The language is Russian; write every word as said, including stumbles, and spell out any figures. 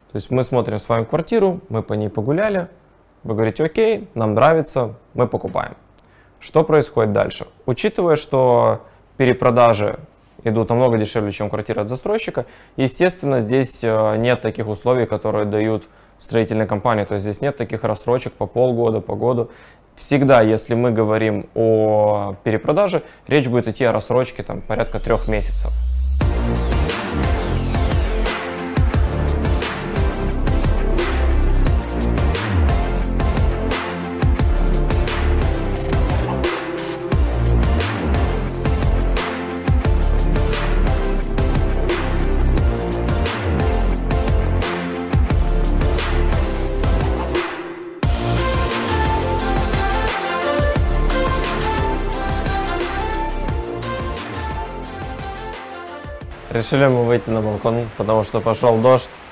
То есть мы смотрим с вами квартиру, мы по ней погуляли, вы говорите: окей, нам нравится, мы покупаем. Что происходит дальше? Учитывая, что перепродажи идут намного дешевле, чем квартира от застройщика, естественно, здесь нет таких условий, которые дают строительные компании, то есть здесь нет таких рассрочек по полгода, по году. Всегда, если мы говорим о перепродаже, речь будет идти о рассрочке там, порядка трех месяцев. Решили мы выйти на балкон, потому что пошел дождь.